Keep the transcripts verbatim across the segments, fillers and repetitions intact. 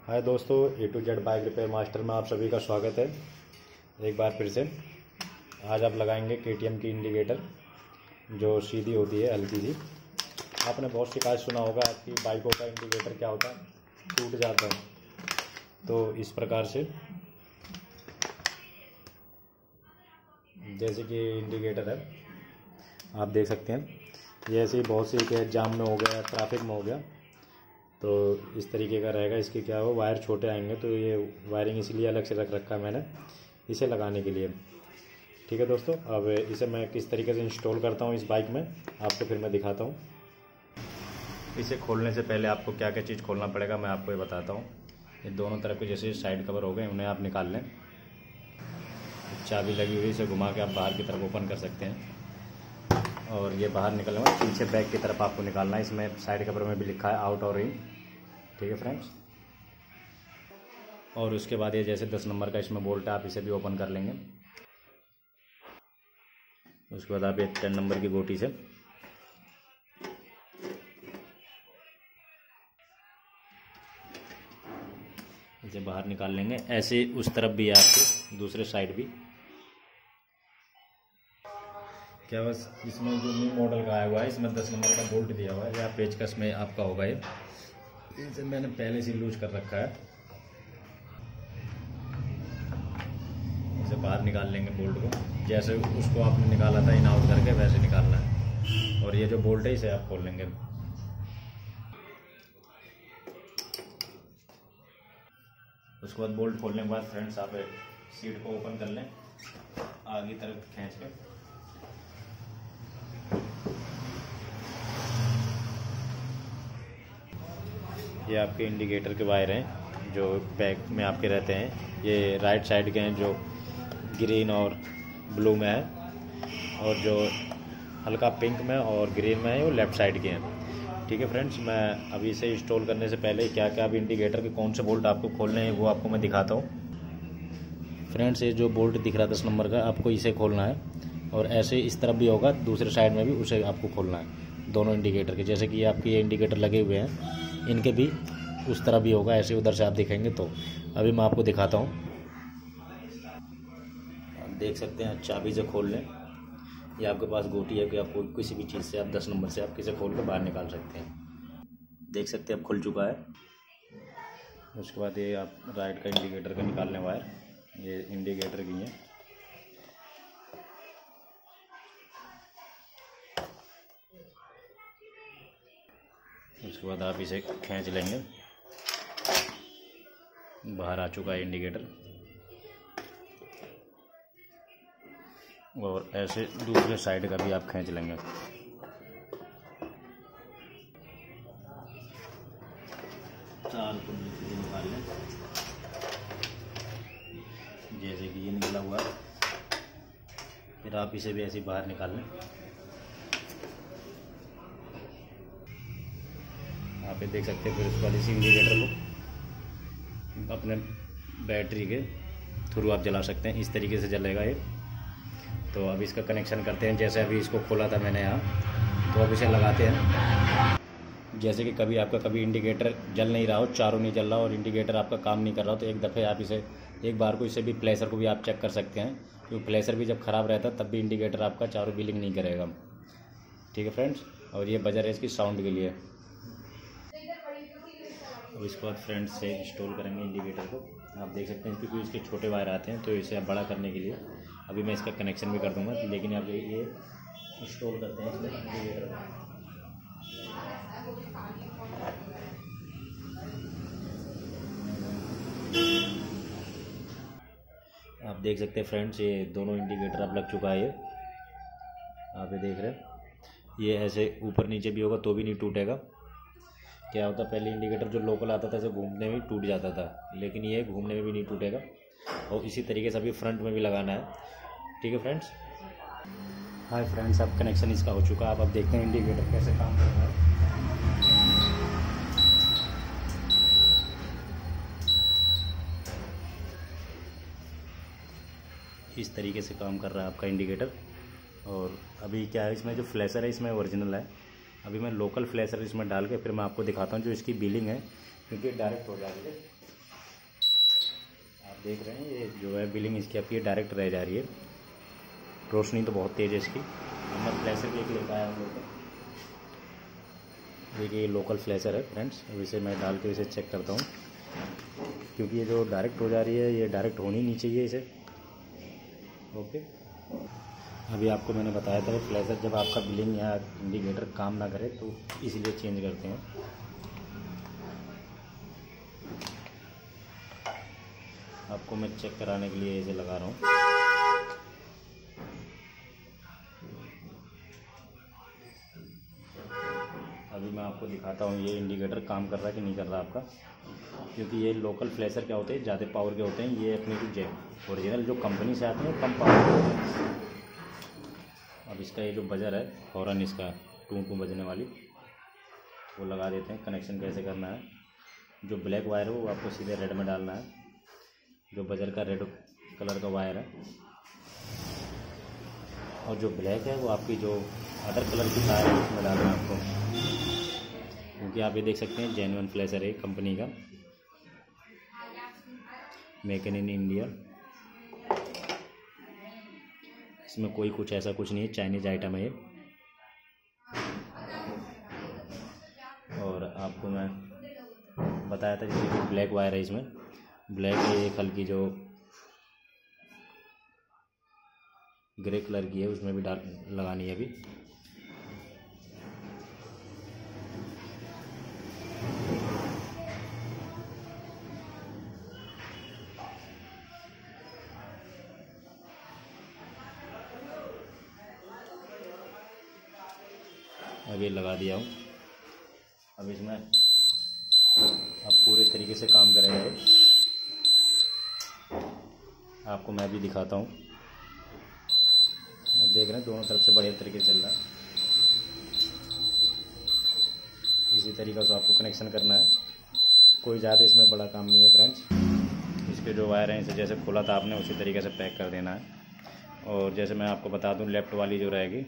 हाय दोस्तों, A to Z bike repair master में आप सभी का स्वागत है। एक बार फिर से आज आप लगाएंगे केटीएम की इंडिकेटर जो सीधी होती है, हल्की सी। आपने बहुत शिकायत सुना होगा आपकी बाइकों का इंडिकेटर क्या होता है, टूट जाता है। तो इस प्रकार से जैसे कि इंडिकेटर है, आप देख सकते हैं। ये ऐसे ही बहुत सी के जाम में हो गया, ट्रैफिक में हो गया, तो इस तरीके का रहेगा। इसके क्या हो, वायर छोटे आएंगे, तो ये वायरिंग इसलिए अलग से रख रखा है मैंने इसे लगाने के लिए। ठीक है दोस्तों, अब इसे मैं किस तरीके से इंस्टॉल करता हूँ इस बाइक में आपको फिर मैं दिखाता हूँ। इसे खोलने से पहले आपको क्या क्या चीज़ खोलना पड़ेगा मैं आपको ये बताता हूँ। ये दोनों तरफ के जैसे साइड कवर हो गए, उन्हें आप निकाल लें। चाबी लगी हुई, इसे घुमा के आप बाहर की तरफ ओपन कर सकते हैं और ये बाहर निकलने में पीछे बैक की तरफ आपको निकालना है। इसमें साइड कवर में भी लिखा है आउट और इन। ठीक है फ्रेंड्स, और उसके बाद ये जैसे दस नंबर का इसमें बोल्ट है, आप इसे भी ओपन कर लेंगे। उसके बाद आप ये टेन नंबर की गोटी से इसे बाहर निकाल लेंगे। ऐसे उस तरफ भी है आपके, दूसरे साइड भी। क्या बस इसमें जो न्यू मॉडल का आया हुआ है, इसमें दस नंबर का बोल्ट दिया हुआ है या पेचकस में आपका होगा। ये इसे मैंने पहले से लूज कर रखा है। इसे बाहर निकाल लेंगे बोल्ट को, जैसे उसको आपने निकाला था इन आउट करके, वैसे निकालना है। और ये जो बोल्ट है इसे आप खोल लेंगे। उसके बाद बोल्ट खोलने के बाद फ्रेंड्स आप सीट को ओपन कर लें, आगे तरफ खींच के। ये आपके इंडिकेटर के वायर हैं जो बैक में आपके रहते हैं। ये राइट साइड के हैं जो ग्रीन और ब्लू में है, और जो हल्का पिंक में और ग्रीन में है वो लेफ़्ट साइड के हैं। ठीक है फ्रेंड्स, मैं अभी इसे इंस्टॉल करने से पहले क्या क्या अभी इंडिकेटर के कौन से बोल्ट आपको खोलने हैं वो आपको मैं दिखाता हूँ। फ्रेंड्स, ये जो बोल्ट दिख रहा है दस नंबर का, आपको इसे खोलना है, और ऐसे इस तरफ भी होगा, दूसरे साइड में भी उसे आपको खोलना है। दोनों इंडिकेटर के, जैसे कि ये आपके ये इंडिकेटर लगे हुए हैं, इनके भी उस तरह भी होगा, ऐसे उधर से आप दिखेंगे। तो अभी मैं आपको दिखाता हूँ। आप देख सकते हैं, चाबी से खोल लें। ये आपके पास गोटी है कि आपको किसी भी चीज़ से आप दस नंबर से आप किसे खोल के बाहर निकाल सकते हैं। देख सकते हैं अब खुल चुका है। उसके बाद ये आप राइट का इंडिकेटर का निकाल लें वायर, ये इंडिकेटर की है। उसके बाद आप इसे खींच लेंगे, बाहर आ चुका है इंडिकेटर। और ऐसे दूसरे साइड का भी आप खींच लेंगे। चार को निकाल लें, जैसे कि ये निकला हुआ है। फिर आप इसे भी ऐसे बाहर निकाल लें। आप ये देख सकते हैं। फिर उस वाले इस इंडिकेटर को अपने बैटरी के थ्रू आप जला सकते हैं, इस तरीके से जलेगा ये। तो अब इसका कनेक्शन करते हैं। जैसे अभी इसको खोला था मैंने यहाँ, तो अब इसे लगाते हैं। जैसे कि कभी आपका कभी इंडिकेटर जल नहीं रहा हो, चारों नहीं जल रहा और इंडिकेटर आपका काम नहीं कर रहा हो, तो एक दफ़े आप इसे एक बार को इसे भी फ्लैशर को भी आप चेक कर सकते हैं, क्योंकि फ्लैशर भी जब ख़राब रहता है तब भी इंडिकेटर आपका चारों बिलिंग नहीं करेगा। ठीक है फ्रेंड्स, और ये बजर है इसकी साउंड के लिए। अब इसके बाद फ्रेंड्स से इंस्टॉल करेंगे इंडिकेटर को। आप देख सकते हैं क्योंकि इसके छोटे वायर आते हैं, तो इसे बड़ा करने के लिए अभी मैं इसका कनेक्शन भी कर दूंगा, लेकिन आप ये इंस्टॉल करते हैं इसमें इंडिकेटर को। आप देख सकते हैं फ्रेंड्स, ये दोनों इंडिकेटर अब लग चुका है। ये आप ये देख रहे हैं, ये ऐसे ऊपर नीचे भी होगा तो भी नहीं टूटेगा। क्या होता, पहले इंडिकेटर जो लोकल आता था ऐसे घूमने में टूट जाता था, लेकिन ये घूमने में भी नहीं टूटेगा। और इसी तरीके से अभी फ्रंट में भी लगाना है। ठीक है फ्रेंड्स। हाय फ्रेंड्स, अब कनेक्शन इसका हो चुका है। अब आप देखते हैं इंडिकेटर कैसे काम कर रहा है। इस तरीके से काम कर रहा है आपका इंडिकेटर। और अभी क्या है, इसमें जो फ्लैशर है इसमें ओरिजिनल है, अभी मैं लोकल फ्लैशर इसमें डाल के फिर मैं आपको दिखाता हूँ जो इसकी बिलिंग है, क्योंकि डायरेक्ट हो जा रही है। आप देख रहे हैं ये जो है बिलिंग इसकी आपकी डायरेक्ट रह जा रही है। रोशनी तो बहुत तेज़ है इसकी। मैं फ्लैशर भी एक लेकर आया हूँ लोकल। देखिए ये लोकल फ्लैशर है फ्रेंड्स। अब इसे मैं डाल के इसे चेक करता हूँ, क्योंकि ये जो डायरेक्ट हो जा रही है ये डायरेक्ट होनी नहीं चाहिए इसे। ओके, अभी आपको मैंने बताया था फ्लैशर जब आपका बिलिंग या इंडिकेटर काम ना करे तो इसीलिए चेंज करते हैं। आपको मैं चेक कराने के लिए इसे लगा रहा हूँ। अभी मैं आपको दिखाता हूँ ये इंडिकेटर काम कर रहा है कि नहीं कर रहा आपका, क्योंकि ये लोकल फ्लैशर क्या होते हैं ज़्यादा पावर के होते हैं। ये अपने जो जेट ओरिजिनल जो कंपनी से आते हैं कम पावर के होते हैं। अब इसका ये जो बजर है हॉर्न इसका टू टू बजने वाली वो लगा देते हैं। कनेक्शन कैसे करना है, जो ब्लैक वायर है वो आपको सीधे रेड में डालना है। जो बजर का रेड कलर का वायर है और जो ब्लैक है वो आपकी जो अदर कलर की तार है उसमें डालना है आपको, क्योंकि आप ये देख सकते हैं जेन्युइन फ्लैशर है कंपनी का, मेक इन इंडिया। इसमें कोई कुछ ऐसा कुछ नहीं है, चाइनीज आइटम है ये। और आपको मैं बताया था जैसे कि ब्लैक वायर है इसमें, ब्लैक है एक हल्की जो ग्रे कलर की है उसमें भी डाल लगानी है अभी। अब ये लगा दिया हूँ। अब इसमें अब पूरे तरीके से काम करेगा ये। आपको मैं भी दिखाता हूँ। अब देख रहे हैं दोनों तरफ से बढ़िया तरीके से चल रहा है। इसी तरीके से आपको कनेक्शन करना है, कोई ज़्यादा इसमें बड़ा काम नहीं है फ्रेंड्स। इसके जो वायर हैं इसे जैसे खोला था आपने उसी तरीके से पैक कर देना है। और जैसे मैं आपको बता दूं लेफ़्ट वाली जो रहेगी,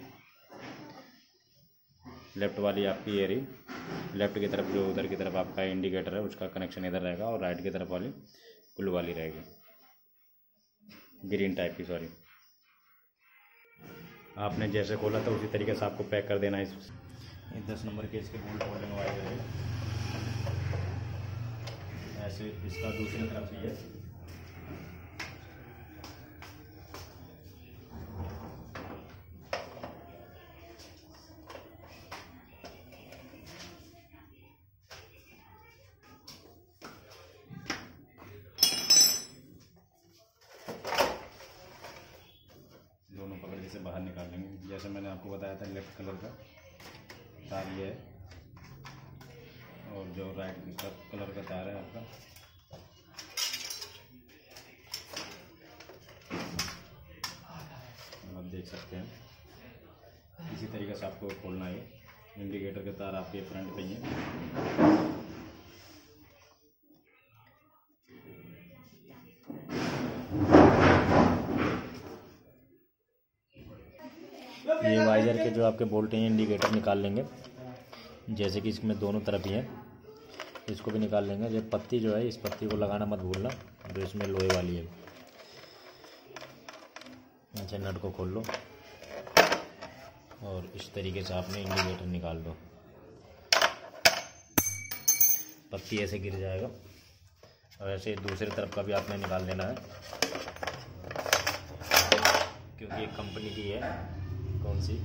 लेफ़्ट वाली आपकी ये रही, लेफ़्ट की तरफ जो उधर की तरफ आपका इंडिकेटर है उसका कनेक्शन इधर रहेगा, और राइट की तरफ वाली ब्लू वाली रहेगी, ग्रीन टाइप की सॉरी। आपने जैसे खोला था उसी तरीके से आपको पैक कर देना है। इस दस नंबर के इसके बोल्ट होल्डिंग वायर है ऐसे, इसका दूसरी तरफ भी है। दोनों पकड़ के से बाहर निकाल लेंगे। जैसे मैंने आपको बताया था लेफ्ट कलर का तार ये है, और जो राइट कलर का तार है आपका आप देख सकते हैं। इसी तरीके से आपको खोलना है। इंडिकेटर के तार आपके फ्रंट पे ही है। ये वाइजर के जो आपके बोल्ट हैं इंडिकेटर निकाल लेंगे, जैसे कि इसमें दोनों तरफ ही है, इसको भी निकाल लेंगे। जब पत्ती जो है इस पत्ती को लगाना मत भूलना जो इसमें लोहे वाली है। अच्छा, नट को खोल लो और इस तरीके से आपने इंडिकेटर निकाल दो। पत्ती ऐसे गिर जाएगा, और ऐसे दूसरी तरफ का भी आपने निकाल देना है, क्योंकि ये कंपनी की है। कौन सी?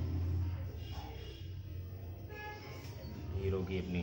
हीरो की अपनी।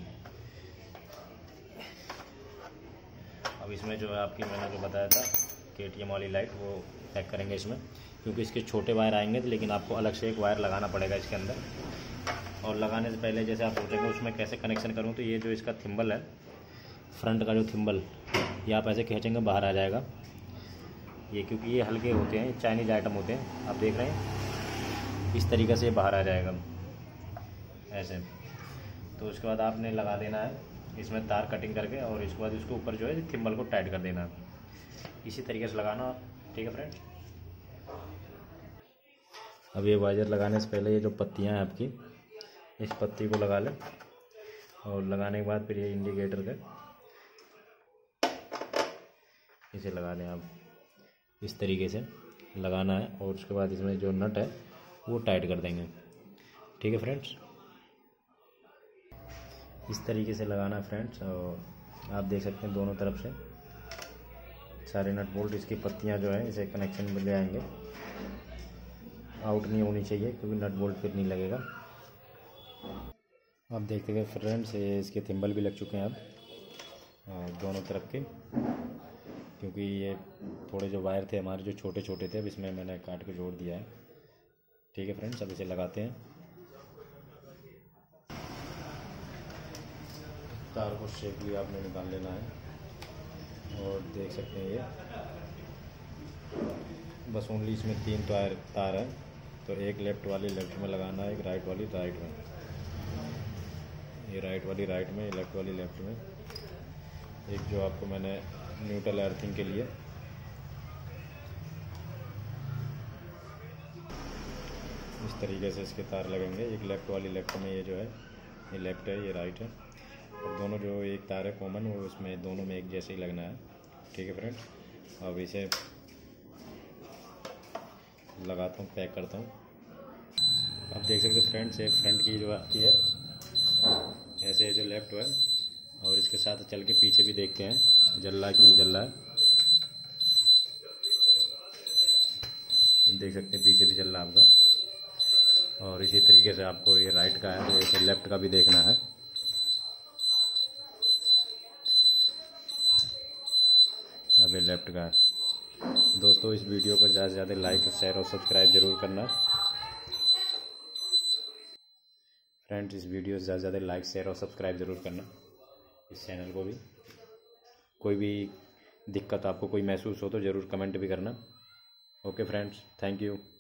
अब इसमें जो है आपकी मैंने जो बताया था केटीएम वाली लाइट वो पैक करेंगे इसमें, क्योंकि इसके छोटे वायर आएंगे, लेकिन आपको अलग से एक वायर लगाना पड़ेगा इसके अंदर। और लगाने से पहले जैसे आप सोचेंगे उसमें कैसे कनेक्शन करूँ, तो ये जो इसका थिम्बल है, फ्रंट का जो थिम्बल, ये आप ऐसे खींचेंगे बाहर आ जाएगा ये, क्योंकि ये हल्के होते हैं, चाइनीज आइटम होते हैं। आप देख रहे हैं इस तरीके से बाहर आ जाएगा ऐसे। तो उसके बाद आपने लगा देना है इसमें तार कटिंग करके, और इसके बाद इसके ऊपर जो है थिम्बल को टाइट कर देना है। इसी तरीके से लगाना, ठीक है फ्रेंड्स। अब ये वाइजर लगाने से पहले ये जो पत्तियां हैं आपकी, इस पत्ती को लगा लें और लगाने के बाद फिर ये इंडिकेटर का इसे लगा लें। आप इस तरीके से लगाना है और उसके बाद इसमें जो नट है वो टाइट कर देंगे। ठीक है फ्रेंड्स, इस तरीके से लगाना है फ्रेंड्स। और आप देख सकते हैं दोनों तरफ से सारे नट बोल्ट, इसकी पत्तियां जो है इसे कनेक्शन में ले आएंगे। आउट नहीं होनी चाहिए क्योंकि नट बोल्ट फिर नहीं लगेगा। आप देखते हैं फ्रेंड्स, ये इसके थिम्बल भी लग चुके हैं अब दोनों तरफ के, क्योंकि ये थोड़े जो वायर थे हमारे जो छोटे छोटे थे, अब इसमें मैंने काट के जोड़ दिया है। ठीक है फ्रेंड्स, अब इसे लगाते हैं। तार को शेपली आपने निकाल लेना है और देख सकते हैं ये बस ओनली इसमें तीन तार तार है, तो एक लेफ़्ट वाली लेफ़्ट में लगाना है, एक राइट वाली राइट में, ये राइट वाली राइट में, लेफ़्ट वाली लेफ़्ट में। एक जो आपको मैंने न्यूट्रल अर्थिंग के लिए इस तरीके से इसके तार लगेंगे। एक लेफ़्ट वाली लेफ़्ट में, ये जो है ये लेफ़्ट है, ये राइट है, और दोनों जो एक तार है कॉमन वो इसमें दोनों में एक जैसे ही लगना है। ठीक है फ्रेंड्स, अब इसे लगाता हूँ, पैक करता हूँ। आप देख सकते हैं फ्रेंड्स, ये फ्रंट की जो आती है ऐसे जो लेफ़्ट है, और इसके साथ चल के पीछे भी देखते हैं जल रहा है कि नहीं जल रहा है। देख सकते हैं पीछे भी जल रहा है आपका। और इसी तरीके से आपको ये राइट का है तो इसे लेफ़्ट का भी देखना है। अब ये लेफ़्ट का है। दोस्तों, इस वीडियो को ज़्यादा से ज़्यादा लाइक शेयर और सब्सक्राइब जरूर करना। फ्रेंड्स, इस वीडियो से ज़्यादा से ज़्यादा लाइक शेयर और सब्सक्राइब ज़रूर करना इस चैनल को भी। कोई भी दिक्कत आपको कोई महसूस हो तो ज़रूर कमेंट भी करना। Okay friends, thank you.